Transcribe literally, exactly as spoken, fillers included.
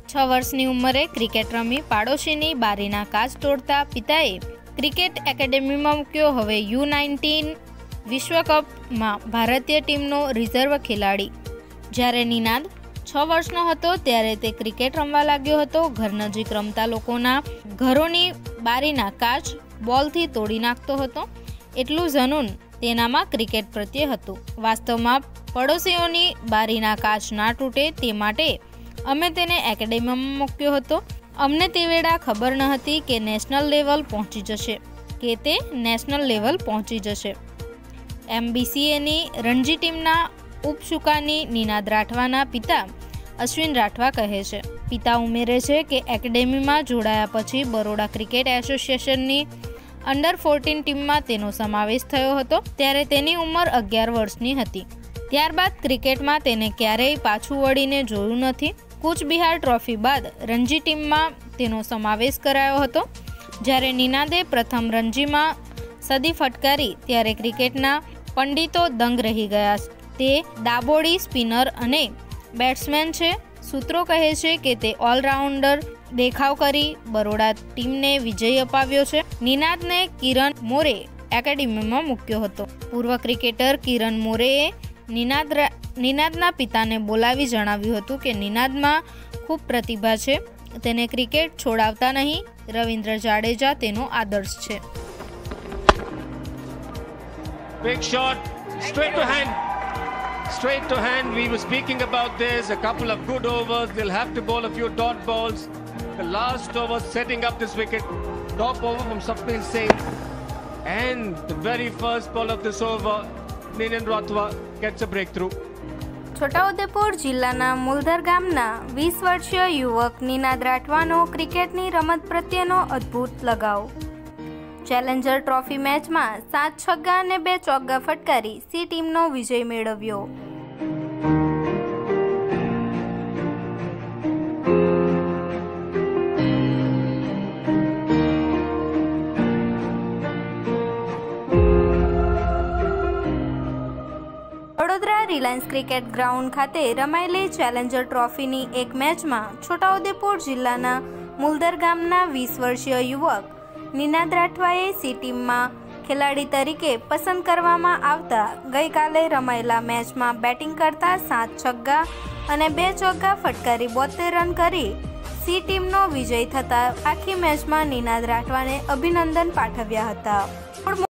છ વર્ષની ઉંમરે ક્રિકેટ રમી પાડોશીની બારીના કાચ તોડતા પિતાએ ક્રિકેટ એકેડેમીમાં મૂક્યો। હવે યુ નાઇન્ટીન વિશ્વકપમાં ભારતીય ટીમનો રિઝર્વ ખેલાડી। જ્યારે નિનાદ છ વર્ષનો હતો ત્યારે તે ક્રિકેટ રમવા લાગ્યો હતો। ઘર નજીક રમતા લોકોના ઘરોની બારીના કાચ બોલથી તોડી નાખતો હતો। એટલું જનૂન તેનામાં ક્રિકેટ પ્રત્યે હતું। વાસ્તવમાં પડોશીઓની બારીના કાચ ના તૂટે તે માટે અમે તેને એકેડેમીમાં મૂક્યો હતો। અમને તે વેળા ખબર ન હતી કે નેશનલ લેવલ પહોંચી જશે કે તે નેશનલ લેવલ પહોંચી જશે એમ બી સી એની રણજી ટીમના ઉપસુકાની નિનાદ રાઠવાના પિતા અશ્વિન રાઠવા કહે છે। પિતા ઉમેરે છે કે એકેડેમીમાં જોડાયા પછી બરોડા ક્રિકેટ એસોસિએશનની અંડર ફોર્ટીન ટીમમાં તેનો સમાવેશ થયો હતો। ત્યારે તેની ઉંમર અગિયાર વર્ષની હતી। ત્યારબાદ ક્રિકેટમાં તેને ક્યારેય પાછું વળીને જોયું નથી। કૂચબિહાર ટ્રોફી બાદ રણજી ટીમમાં તેનો સમાવેશ કરાયો હતો। જ્યારે નિનાદે પ્રથમ રણજીમાં સદી ફટકારી ત્યારે ક્રિકેટના પંડિતો દંગ રહી ગયા। તે ડાબોડી સ્પિનર અને બેટ્સમેન છે। સૂત્રો કહે છે કે તે ઓલરાઉન્ડર દેખાવ કરી બરોડા ટીમને વિજય અપાવ્યો છે। નિનાદને કિરણ મોરે એકેડેમીમાં મૂક્યો હતો। પૂર્વ ક્રિકેટર કિરણ મોરેએ નિનાદ નિનાદના પિતાને બોલાવી જણાવ્યું હતું કે નિનાદમાં ખૂબ પ્રતિભા છે, તેને ક્રિકેટ છોડાવતા નહીં। રવિન્દ્ર જાડેજા તેનો આદર્શ છે। Big shot, straight to hand. Straight to hand. We were speaking about this. A couple of good overs. They'll have to bowl a few dot balls. The last over setting up this wicket. Top over from Sapnil Singh. And the very first ball of this over, Ninan Rathwa gets a breakthrough. Chhota Udepur જિલ્લાના મુલધર ગામના વીસ વર્ષીય યુવક નિનાદ રાઠવાનો ક્રિકેટની રમત પ્રત્યેનો અદ્ભુત લગાવ। ચેલેન્જર ટ્રોફી મેચમાં સાત છગ્ગા અને બે ચોગ્ગા ફટકારી સી ટીમનો વિજય મેળવ્યો। વડોદરા રિલાયન્સ ક્રિકેટ ગ્રાઉન્ડ ખાતે રમાયેલી ચેલેન્જર ટ્રોફીની એક મેચમાં છોટાઉદેપુર જિલ્લાના મુલધર ગામના વીસ વર્ષીય યુવક નિનાદ રાઠવાએ સી ટીમમાં ખેલાડી તરીકે પસંદ કરવામાં આવતા ગઈકાલે રમાયેલા મેચમાં બેટિંગ કરતા સાત છગ્ગા અને બે ચોગ્ગા ફટકારી બોતેર રન કરી સી ટીમનો વિજય થતા આખી મેચમાં નિનાદ રાઠવાને અભિનંદન પાઠવ્યા હતા।